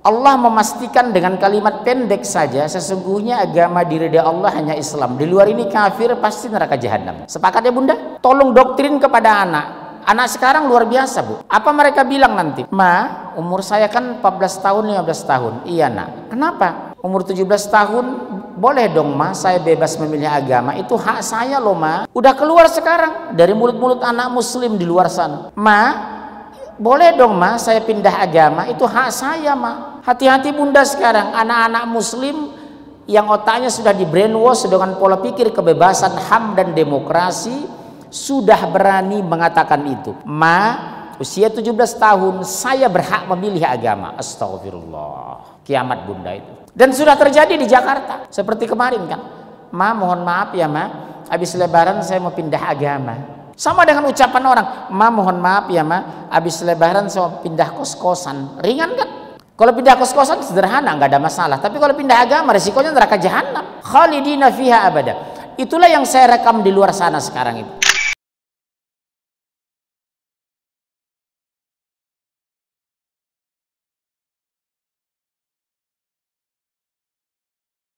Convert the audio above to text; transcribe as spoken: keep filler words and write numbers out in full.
Allah memastikan dengan kalimat pendek saja, sesungguhnya agama di ridha Allah hanya Islam. Di luar ini kafir, pasti neraka jahanam. Sepakat ya bunda? Tolong doktrin kepada anak. Anak sekarang luar biasa bu. Apa mereka bilang nanti? Ma, umur saya kan empat belas tahun, lima belas tahun. Iya nak. Kenapa? Umur tujuh belas tahun boleh dong ma, saya bebas memilih agama. Itu hak saya loh ma. Udah keluar sekarang dari mulut-mulut anak muslim di luar sana. Ma, boleh dong ma, saya pindah agama. Itu hak saya ma. Hati-hati bunda sekarang, anak-anak muslim yang otaknya sudah di brainwash dengan pola pikir kebebasan, H A M dan demokrasi, sudah berani mengatakan itu. Ma, usia tujuh belas tahun saya berhak memilih agama. Astagfirullah. Kiamat bunda itu. Dan sudah terjadi di Jakarta. Seperti kemarin kan. Ma, mohon maaf ya ma, habis lebaran saya mau pindah agama. Sama dengan ucapan orang, ma mohon maaf ya ma, habis lebaran saya mau pindah kos-kosan. Ringan kan? Kalau pindah kos-kosan sederhana, nggak ada masalah. Tapi kalau pindah agama, resikonya neraka jahanam. Khalidina fiha abada. Itulah yang saya rekam di luar sana sekarang itu.